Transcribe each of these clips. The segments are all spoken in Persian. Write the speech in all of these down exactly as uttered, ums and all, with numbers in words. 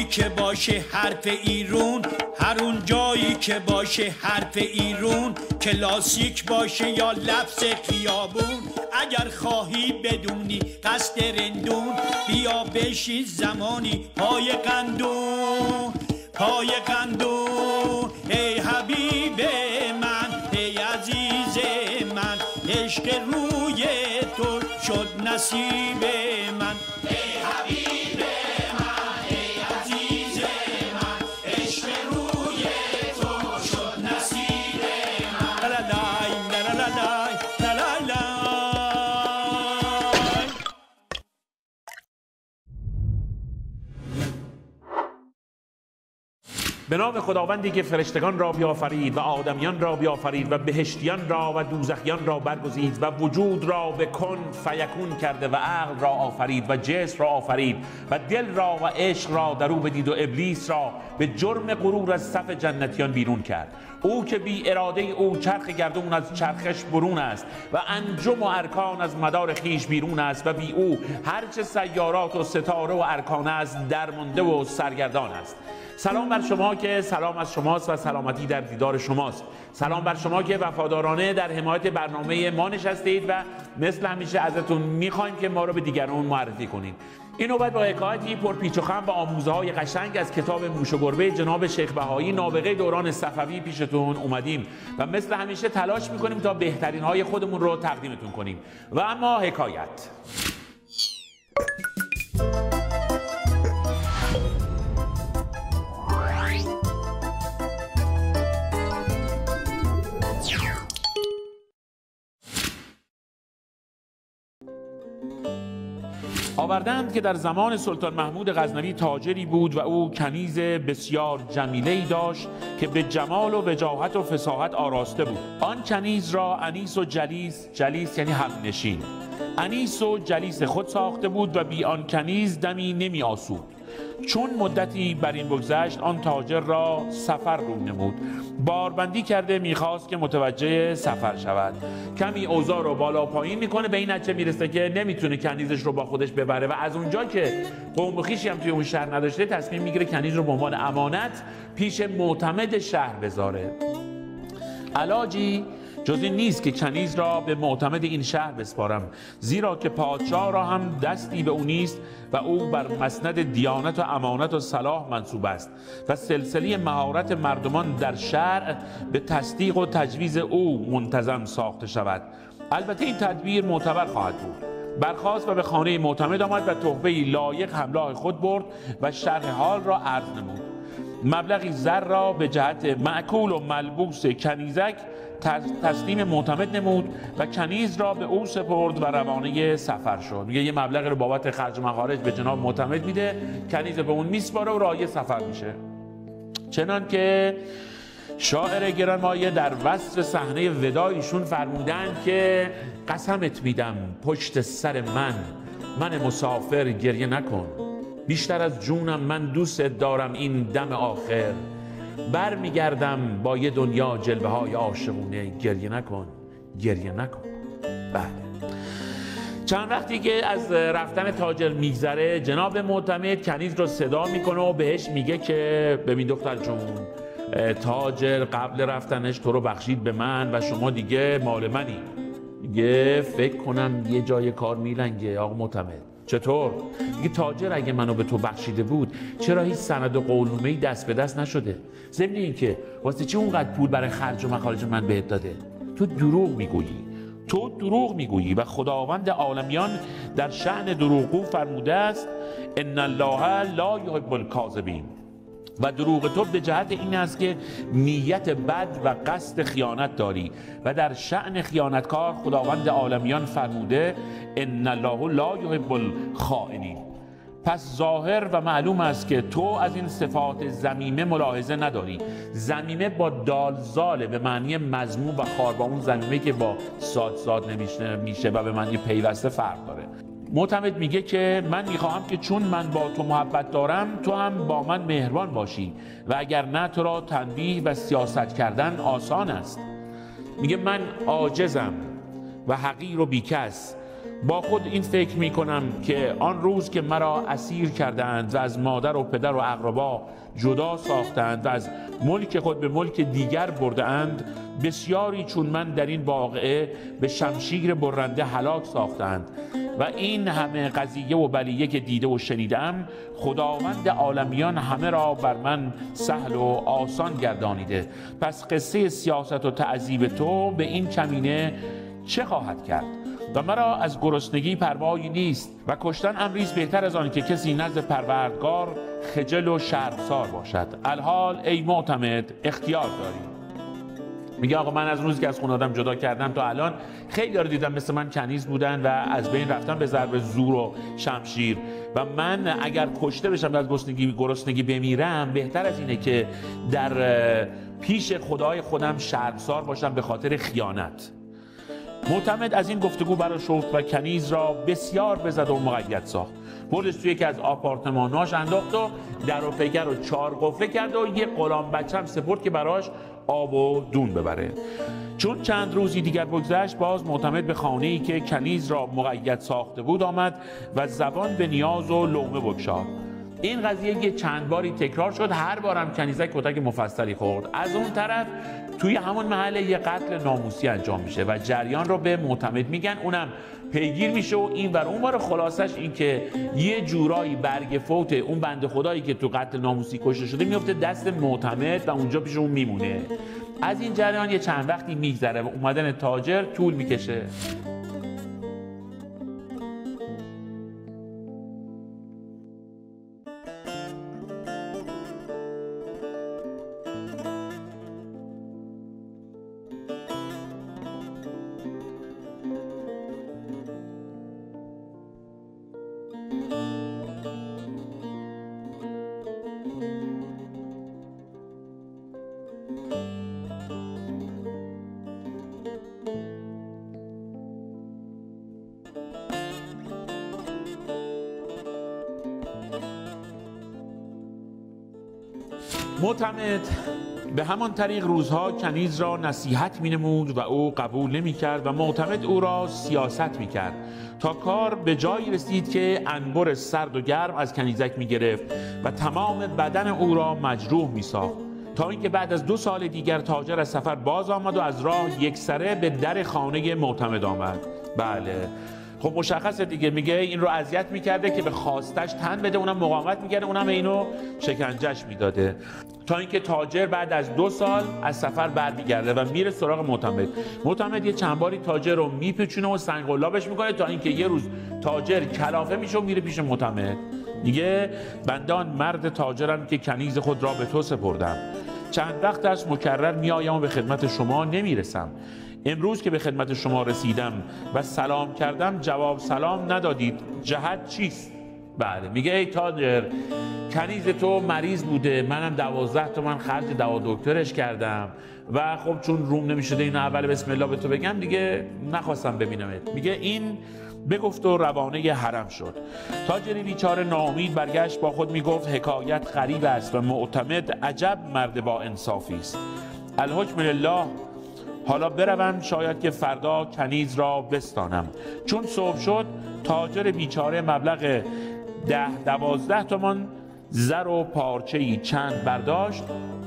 که باشه حرف ایرون، هر اون جایی که باشه حرف ایرون، کلاسیک باشه یا لفظ خیابون. اگر خواهی بدونی قصد رندون، بیا بشین زمانی پای قندون، پای قندون. ای حبیب من، ای عزیز من، عشق روی تو شد نصیب من. ای حبیب من، ای عزیز من، عشق روی تو شد نصیب من. لا لا لا لا لا لا لا. به نام خداوندی که فرشتگان را بیافرید و آدمیان را بیافرید و بهشتیان را و دوزخیان را برگزید و وجود را به کن فیکون کرده و عقل را آفرید و جسم را آفرید و دل را و عشق را در او بدید و ابلیس را به جرم غرور از صف جنتیان بیرون کرد. او که بی اراده او چرخ گردون از چرخش برون است و انجم و ارکان از مدار خیش بیرون است و بی او هرچه سیارات و ستاره و ارکان است درمانده و سرگردان است. سلام بر شما که سلام از شماست و سلامتی در دیدار شماست. سلام بر شما که وفادارانه در حمایت برنامه ما نشستید و مثل همیشه ازتون میخوایم که ما رو به دیگران معرفی کنید. این نوبت با حکایتی پر پیچ و خم و آموزه های قشنگ از کتاب موش و گربه جناب شیخ بهایی نابغه دوران صفوی پیشتون اومدیم و مثل همیشه تلاش میکنیم تا بهترین های خودمون رو تقدیمتون کنیم. و اما حکایت. آوردند که در زمان سلطان محمود غزنوی تاجری بود و او کنیز بسیار جمیله‌ای داشت که به جمال و وجاهت و فصاحت آراسته بود. آن کنیز را انیس و جلیس، جلیس یعنی همنشین، انیس و جلیس خود ساخته بود و بی آن کنیز دمی نمی آسود. چون مدتی بر این بگذشت آن تاجر را سفر رو نمود. باربندی کرده میخواست که متوجه سفر شود. کمی اوضاع رو بالا پایین میکنه، به این نتیجه میرسه که نمیتونه کنیزش رو با خودش ببره و از اونجا که قوم و خویشی هم توی اون شهر نداشته تصمیم میگیره کنیز رو به عنوان امانت پیش معتمد شهر بذاره. علاجی جز این نیست که کنیز را به معتمد این شهر بسپارم، زیرا که پادشاه را هم دستی به او نیست و او بر مسند دیانت و امانت و صلاح منصوب است و سلسله مهارت مردمان در شرع به تصدیق و تجویز او منتظم ساخته شود. البته این تدبیر معتبر خواهد بود. برخاست و به خانه معتمد آمد و تحفه‌ای لایق همراه خود برد و شرح حال را عرض نمود. مبلغی زر را به جهت معکول و ملبوس کنیزک تسلیم معتمد نمود و کنیز را به او سپرد و روانه سفر شد. میگه یه مبلغ رو بابت خرج و مخارج به جناب معتمد میده، کنیز به اون میسپاره و راهی سفر میشه. چنان که شاعر گرانمایه در وصف صحنه وداعشون فرمودند که قسمت میدم پشت سر من، من مسافر گریه نکن، بیشتر از جونم من دوست دارم این دم آخر، بر میگردم با یه دنیا جلوه های عاشقونه، گریه نکن گریه نکن. بله، چند وقتی که از رفتن تاجر میگذره جناب معتمد کنیز رو صدا میکنه و بهش میگه که ببین دختر جون، تاجر قبل رفتنش تو رو بخشید به من و شما دیگه مال منی. میگه فکر کنم یه جای کار میلنگه آقا معتمد. چطور؟ میگه تاجر اگه منو به تو بخشیده بود چرا هیچ سند و قولنامه‌ای دست به دست نشده؟ ضمن اینکه واسه چی اونقدر پول برای خرج و مخارج من بهت داده؟ تو دروغ میگویی، تو دروغ میگویی و خداوند عالمیان در شأن دروغگو فرموده است ان الله لا یحب الکاذبین. و دروغ تو به جهت این است که نیت بد و قصد خیانت داری و در شأن خیانتکار خداوند عالمیان فرموده ان الله لا یحب الخائنین. پس ظاهر و معلوم است که تو از این صفات ذمیمه ملاحظه نداری. ذمیمه با دالزاله به معنی مذموم و خوار، با اون ذمیمه که با ساد ساد نمیشه میشه و به معنی پیوسته فرق داره. معتمد میگه که من میخواهم که چون من با تو محبت دارم تو هم با من مهربان باشی و اگر نه تو را تنبیه و سیاست کردن آسان است. میگه من عاجزم و حقیر و بیکس با خود این فکر می کنم که آن روز که مرا اسیر کردند و از مادر و پدر و اقربا جدا ساختند و از ملک خود به ملک دیگر بردند، بسیاری چون من در این واقعه به شمشیر برنده هلاک ساختند و این همه قضیه و بلیه که دیده و شنیدم، خداوند عالمیان همه را بر من سهل و آسان گردانیده. پس قصه سیاست و تعذیب تو به این کمینه چه خواهد کرد؟ و مرا از گرسنگی پروایی نیست و کشتن امریست بهتر از آن که کسی نزد پروردگار خجل و شرمسار باشد. الحال ای معتمد اختیار داری. میگه آقا من از روزی که از خانواده‌ام جدا کردم تا الان خیلی رو دیدم مثل من کنیز بودن و از بین رفتن به ضرب زور و شمشیر و من اگر کشته بشم و از گرسنگی گرسنگی بمیرم بهتر از اینه که در پیش خدای خودم شرمسار باشم به خاطر خیانت. معتمد از این گفتگو برآشفت و کنیز را بسیار بزد و مقید ساخت. بردش توی یکی از آپارتماناش انداخت و در و پیکر رو چهار قفله کرد و یه غلام بچه هم سپرد که براش آب و دون ببره. چون چند روزی دیگر بگذشت، باز معتمد به خانه‌ای که کنیز را مقید ساخته بود آمد و زبان به نیاز و لقمه بگشاد. این قضیه یه چند باری تکرار شد، هر بارم کنیزک کتک مفصلی خورد. از اون طرف توی همون محله یه قتل ناموسی انجام میشه و جریان رو به معتمد میگن، اونم پیگیر میشه و این ور اون ور. خلاصش این که یه جورایی برگ فوت اون بنده خدایی که تو قتل ناموسی کشته شده میفته دست معتمد و اونجا پیش اون میمونه. از این جریان یه چند وقتی میگذره و اومدن تاجر طول میکشه. معتمد به همان طریق روزها کنیز را نصیحت می نمود و او قبول نمی کرد و معتمد او را سیاست می کرد تا کار به جایی رسید که انبر سرد و گرم از کنیزک می گرفت و تمام بدن او را مجروح می ساخت، تا اینکه بعد از دو سال دیگر تاجر از سفر باز آمد و از راه یکسره به در خانه معتمد آمد. بله خب مشخصه دیگه، میگه این رو اذیت میکرده که به خواستش تن بده، اونم مقاومت میکرده، اونم اینو شکنجهش میداده، تا اینکه تاجر بعد از دو سال از سفر برمیگرده و میره سراغ معتمد. معتمد یه چند باری تاجر رو میپیچونه و سنگ‌قلابش میکنه تا اینکه یه روز تاجر کلافه میشه و میره پیش معتمد. میگه بنده آن مرد تاجرم که کنیز خود را به تو سپردم. چند وقت است مکرر میآیم و به خدمت شما نمیرسم. امروز که به خدمت شما رسیدم و سلام کردم جواب سلام ندادید، جهت چیست؟ بله میگه ای تاجر، کنیز تو مریض بوده، منم دوازده تومن خرج دوا دکترش کردم و خب چون روم نمیشده این اول بسم الله به تو بگم دیگه نخواستم ببینمت. میگه این بگفت و روانه حرم شد. تاجری بیچاره ناامید برگشت با خود میگفت حکایت غریب است و معتمد عجب مرد با انصافی است. الحکم لله، حالا بروم شاید که فردا کنیز را بستانم. چون صبح شد تاجر بیچاره مبلغ ده دوازده تومان زر و پارچه‌ای چند برداشت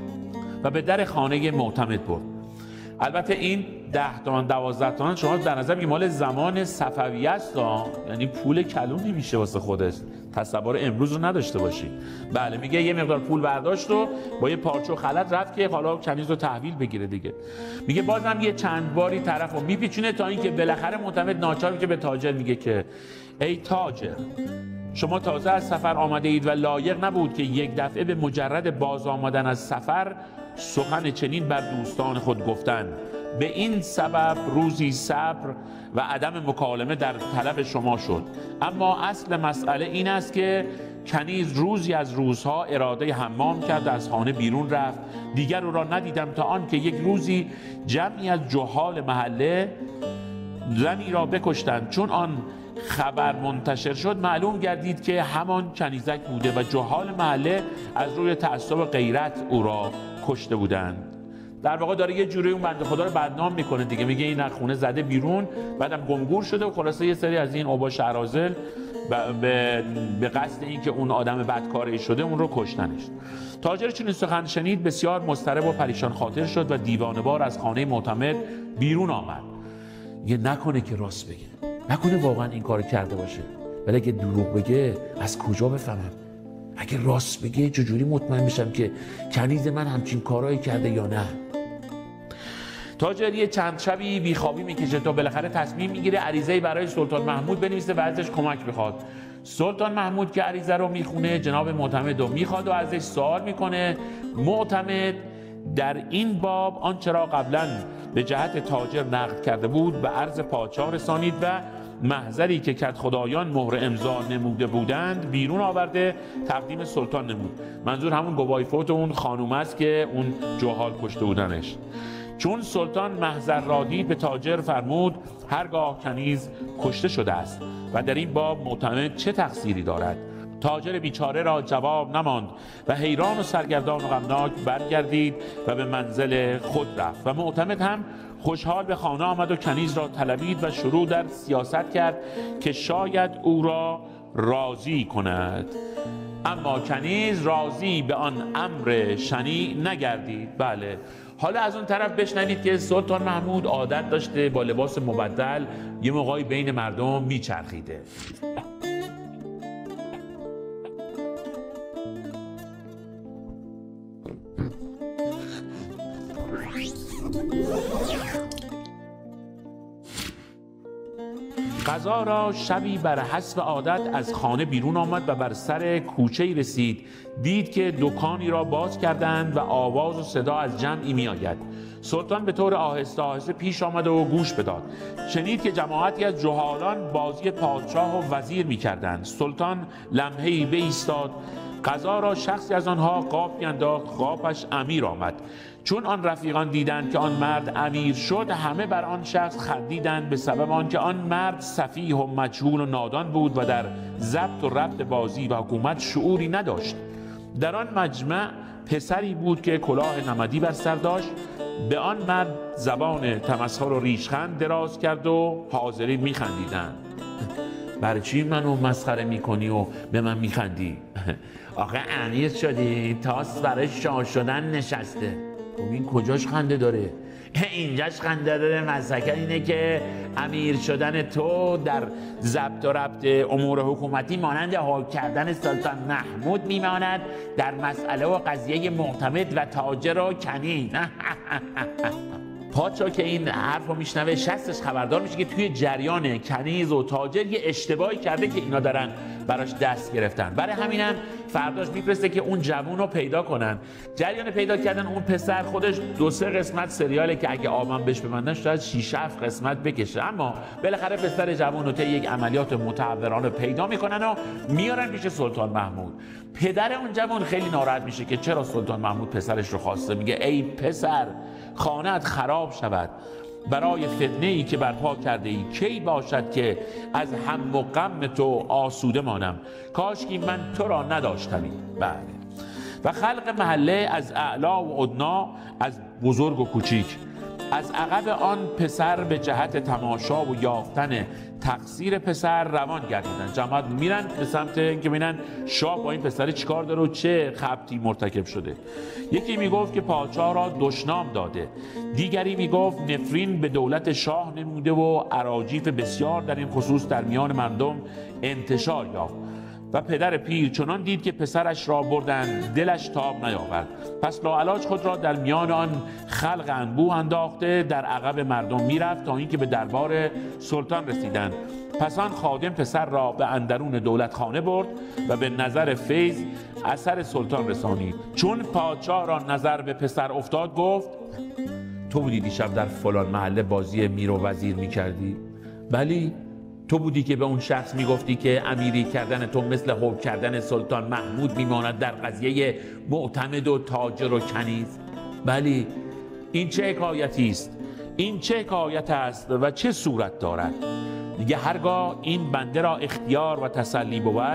و به در خانه معتمد برد. البته این ده تومان دوازده تومان شما در نظر بگید مال زمان صفویه است، یعنی پول کلونی میشه واسه خودش، تصور امروز رو نداشته باشی. بله میگه یه مقدار پول برداشت و با یه پارچه و خلط رفت که حالا کنیز رو تحویل بگیره دیگه. میگه بازم یه چند باری طرف رو میپیچونه تا اینکه بالاخره معتمد ناچار میشه به تاجر میگه که ای تاجر، شما تازه از سفر آمده اید و لایق نبود که یک دفعه به مجرد باز آمدن از سفر سخن چنین بر دوستان خود گفتن. به این سبب روزی صبر و عدم مکالمه در طلب شما شد. اما اصل مسئله این است که کنیز روزی از روزها اراده حمام کرد، از خانه بیرون رفت. دیگر او را ندیدم تا آن که یک روزی جمعی از جهال محله زنی را بکشتند. چون آن خبر منتشر شد معلوم گردید که همان کنیزک بوده و جهال محله از روی تعصب غیرت او را کشته بودند. در واقع داره یه جوری اون بنده خدا رو بدنام میکنه دیگه، میگه این از خونه زده بیرون، بعدم گمگور شده و خلاصه یه سری از این اوباش اراذل به به قصد اینکه اون آدم بدکاری شده اون رو کشتنش. تاجر چون این سخن شنید بسیار مضطرب و پریشان خاطر شد و دیوانه‌وار از خانه معتمد بیرون آمد. یه نکنه که راست بگه، نکنه واقعا این کارو کرده باشه، ولی اگه دروغ بگه از کجا بفهمم؟ اگه راست بگه چجوری مطمئن بشم که کنیز من همچین کارایی کرده یا نه؟ تاجر یه چند شبی بیخوابی میکشه تا بالاخره تصمیم میگیره عریضه‌ای برای سلطان محمود بنویسه و ازش کمک بخواد. سلطان محمود که عریضه رو میخونه جناب معتمد رو میخواد و ازش سوال میکنه. معتمد در این باب آنچه را قبلا به جهت تاجر نقد کرده بود به عرض پادشاه رسانید و محضری که کدخدایان مهر امضا نموده بودند بیرون آورده تقدیم سلطان نمود. منظور همون گواهی فوت اون خانوم است که اون جوهال کشته بودنش. چون سلطان محضر را دید به تاجر فرمود هرگاه کنیز کشته شده است و در این باب معتمد چه تقصیری دارد؟ تاجر بیچاره را جواب نماند و حیران و سرگردان و غمناک برگردید و به منزل خود رفت و معتمد هم خوشحال به خانه آمد و کنیز را طلبید و شروع در سیاست کرد که شاید او را راضی کند. اما کنیز راضی به آن امر شنیع نگردید. بله، حالا از اون طرف بشنوید که سلطان محمود عادت داشته با لباس مبدل یه موقعی بین مردم میچرخیده. قضا را شبی بر حسب عادت از خانه بیرون آمد و بر سر کوچه‌ای رسید. دید که دکانی را باز کردند و آواز و صدا از جمعی می آید. سلطان به طور آهسته آهسته پیش آمد و گوش بداد. شنید که جماعتی از جهالان بازی پادشاه و وزیر می کردند. سلطان لمحه‌ای بایستاد. قضا را شخصی از آنها قاپی انداخت. قاپش امیر آمد. چون آن رفیقان دیدند که آن مرد امیر شد همه بر آن شخص خندیدند به سبب آنکه آن مرد سفیه و مجهول و نادان بود و در ضبط و ربط بازی و حکومت شعوری نداشت. در آن مجمع پسری بود که کلاه نمدی بر سر داشت. به آن مرد زبان تمسخر و ریشخند دراز کرد و حاضرین میخندیدند. برای چی منو مسخره میکنی و به من میخندی؟ آخه امیر شدی، تاس برای شاه شدن نشسته. این کجاش خنده داره؟ اینجاش خنده داره. مسئله اینه که امیر شدن تو در ضبط و ربط امور حکومتی مانند حکم کردن سلطان محمود میماند در مسئله و قضیه معتمد و تاجر و کنیز. پادشاه که این حرف رو میشنوه شستش خبردار میشه که توی جریان کنیز و تاجر یه اشتباهی کرده که اینا دارن براش دست گرفتن. برای همینم فرداش میفرسته که اون جوون رو پیدا کنن. جریان پیدا کردن اون پسر خودش دو سه قسمت سریاله که اگه آبم بهش ببندن شاید شش هفت قسمت بکشه، اما بالاخره پسر جوون رو طی یک عملیات متعورانه پیدا میکنن و میارن پیش سلطان محمود. پدر اون جوان خیلی ناراحت میشه که چرا سلطان محمود پسرش رو خواسته. میگه ای پسر، خانه‌ات خراب شود برای فتنه‌ای که برپا کرده ای کی باشد که از هم و غم تو آسوده مانم. کاش که من تو را نداشتمی. بله. و خلق محله از اعلا و ادنا، از بزرگ و کوچیک، از عقب آن پسر به جهت تماشا و یافتن تقصیر پسر روان گردیدن. جماعت میرن به سمت اینکه ببینن شاه با این پسر چیکار داره و چه خبطی مرتکب شده. یکی میگفت که پادشاه را دشنام داده، دیگری میگفت نفرین به دولت شاه نموده و اراجیف بسیار در این خصوص در میان مردم انتشار یافت. و پدر پیر چنان دید که پسرش را بردند دلش تاب نیاورد، پس لاعلاج خود را در میان آن خلق انبوه انداخته در عقب مردم میرفت تا اینکه به دربار سلطان رسیدند. پس آن خادم پسر را به اندرون دولت خانه برد و به نظر فیض اثر سلطان رسانید. چون پادشاه را نظر به پسر افتاد گفت تو بودی دیشب در فلان محله بازی میر و وزیر میکردی؟ بلی. تو بودی که به اون شخص میگفتی که امیری کردن تو مثل حکم کردن سلطان محمود میماند در قضیه معتمد و تاجر و کنیز؟ بلی. این چه حکایتی است؟ این چه حکایت است و چه صورت دارد؟ دیگه هرگاه این بنده را اختیار و تسلی بود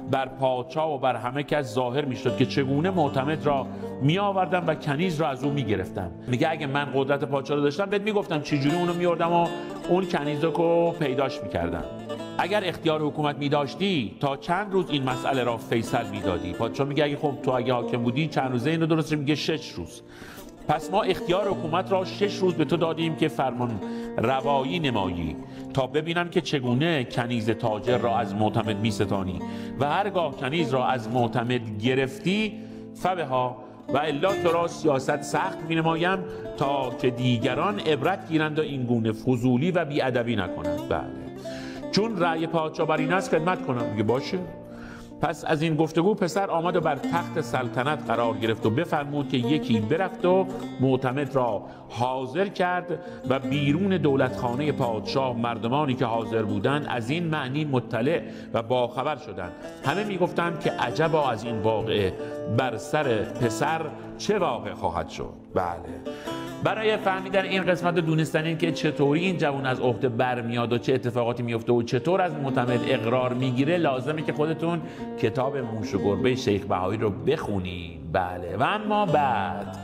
بر پادشاه و بر همه کس ظاهر میشد که چگونه معتمد را می آوردم و کنیز را از او می گرفتم. میگه اگه من قدرت پادشاه رو داشتم بهت میگفتم چجوری اونو میوردم و اون کنیز رو پیداش میکردم. اگر اختیار حکومت می داشتی تا چند روز این مسئله را فیصل میدادی. پادشاه میگه اگه خب تو اگه حاکم بودی چند روزه اینو درست، میگه شش روز. پس ما اختیار حکومت را شش روز به تو دادیم که فرمان روایی نمایی تا ببینم که چگونه کنیز تاجر را از معتمد می ستانی و هرگاه کنیز را از معتمد گرفتی فبها و الا تو را سیاست سخت می نمایم تا که دیگران عبرت گیرند و این گونه فضولی و بیادبی نکنند. بله، چون رأی پادشاه بر این است خدمت کنم. میگه باشه. پس از این گفتگو پسر آمد و بر تخت سلطنت قرار گرفت و بفرمود که یکی برفت و معتمد را حاضر کرد و بیرون دولتخانه پادشاه مردمانی که حاضر بودند از این معنی مطلع و باخبر شدند. همه میگفتند که عجبا از این واقعه بر سر پسر چه واقع خواهد شد. بله، برای فهمیدن این قسمت دونستن این که چطوری این جوان از عهده برمیاد و چه اتفاقاتی میفته و چطور از معتمد اقرار میگیره لازمه که خودتون کتاب موش و گربه شیخ بهایی رو بخونید. بله، و اما بعد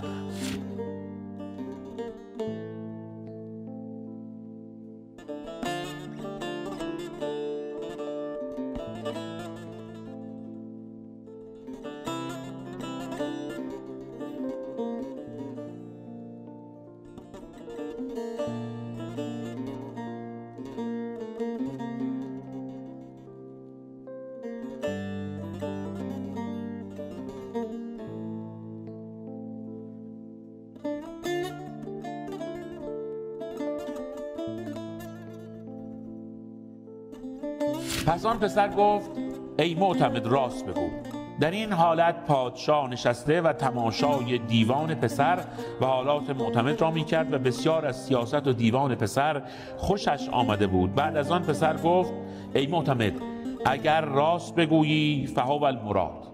پس آن پسر گفت ای معتمد راست بگو. در این حالت پادشاه نشسته و تماشای دیوان پسر و حالات معتمد را می کرد و بسیار از سیاست و دیوان پسر خوشش آمده بود. بعد از آن پسر گفت ای معتمد اگر راست بگویی فهو المراد.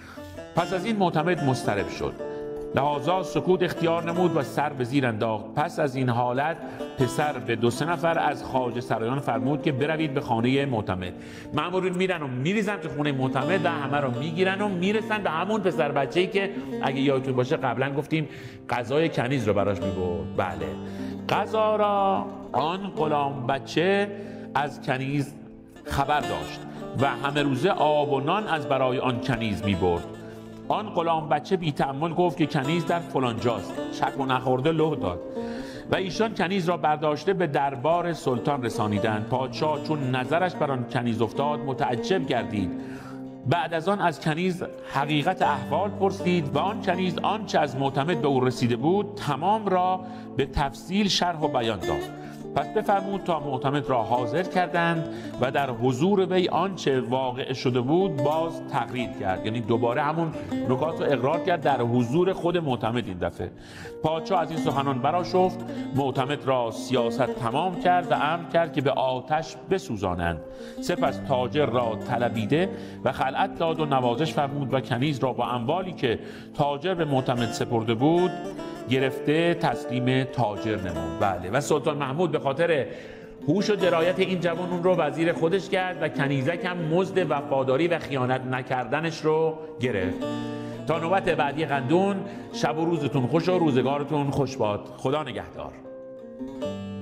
پس از این معتمد مضطرب شد، لحاظا سکوت اختیار نمود و سر به زیر انداخت. پس از این حالت پسر به دو سه نفر از خواجه سرایان فرمود که بروید به خانه معتمد. مأمورین میرن و میریزن تو خونه معتمد و همه رو میگیرن و میرسن به همون پسر بچه‌ای که اگه یادتون باشه قبلا گفتیم غذای کنیز رو براش میبرد. بله، غذا را آن غلام بچه از کنیز خبر داشت و همه روزه آب و نان از برای آن کنیز میبرد. آن غلام بچه بی تأمل گفت که کنیز در فلان جاست. شک و نخورده لو داد و ایشان کنیز را برداشته به دربار سلطان رسانیدند. پادشاه چون نظرش بر آن کنیز افتاد متعجب گردید. بعد از آن از کنیز حقیقت احوال پرسید و آن کنیز آنچه از معتمد به او رسیده بود تمام را به تفصیل شرح و بیان داد. پس بفرمود تا معتمد را حاضر کردند و در حضور وی آنچه واقع شده بود باز تقریر کرد. یعنی دوباره همون نکات رو اقرار کرد در حضور خود معتمد. این دفعه پادشاه از این سخنان برآشفت، معتمد را سیاست تمام کرد و امر کرد که به آتش بسوزانند. سپس تاجر را طلبیده و خلعت داد و نوازش فرمود و کنیز را با اموالی که تاجر به معتمد سپرده بود گرفته تسلیم تاجر نمود. بله، و سلطان محمود به خاطر هوش و درایت این جوان اون رو وزیر خودش کرد و کنیزک هم مزد وفاداری و خیانت نکردنش رو گرفت. تا نوبت بعدی قندون، شب و روزتون خوش و روزگارتون خوش باد. خدا نگهدار.